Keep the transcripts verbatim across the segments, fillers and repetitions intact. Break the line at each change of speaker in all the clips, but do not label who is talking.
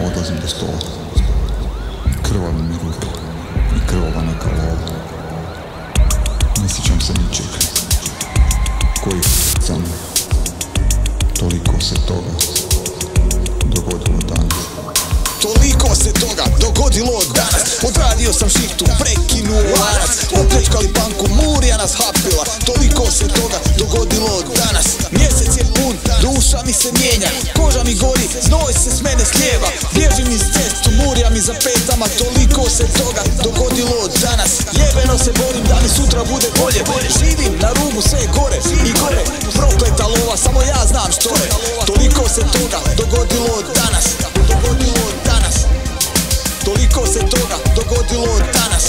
odlazim do stola. Krvavi mi ruke i krvava neka lova. Ne sjećam se ničeg. Koji sam, toliko se toga dogodilo danas.
Toliko se toga dogodilo danas. Odradio sam šihtu, prekinuo lanac, opljačkali banku, Murija nas hapila. Toliko se toga dogodilo danas. Mjesec je pun, duša mi se mijenja, koža mi gori, znoj se s mene slijeva. Bježim iz cestu, Murija mi za petama. Toliko se toga dogodilo danas. Jebeno se borim da mi sutra bude bolje. Živim na rubu sve gore i gore. Prokleta lova, samo ja znam što je. Toliko se toga dogodilo danas. Dogodilo danas. Toliko se toga dogodilo danas.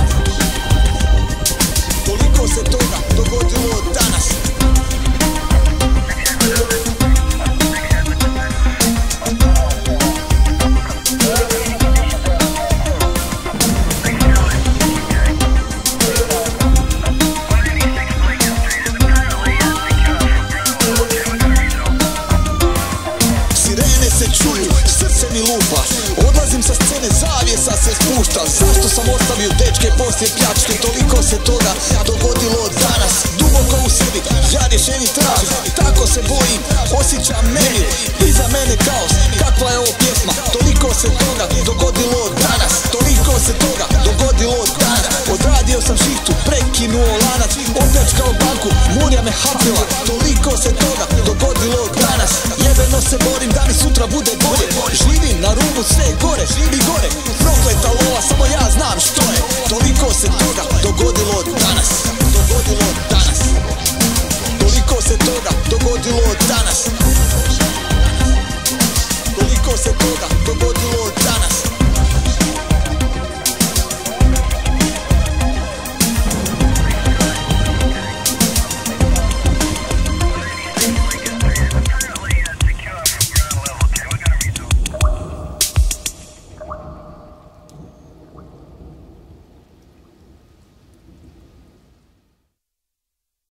Toliko se toga dogodilo danas. Sirene se čuju, srce mi lupa. Odlazim sa scene, zavjesa se spušta. Zašto sam ostavio dečke poslije pljačke? Toliko se toga dogodilo danas. Duboko u sebi, ja rješenje tražim. Tako se bojim, osjećam nemir. Iza mene kaos, kakva je ovo pjesma? Toliko se toga dogodilo danas. Toliko se toga dogodilo danas. Odradio sam šihtu, prekinuo lanac, opljačkao banku, Murija me hapila. Toliko se toga dogodilo danas. Jebeno se borim da mi sutra bude bolje. Živim na rubu sve gore i gore. Prokleta lova, samo ja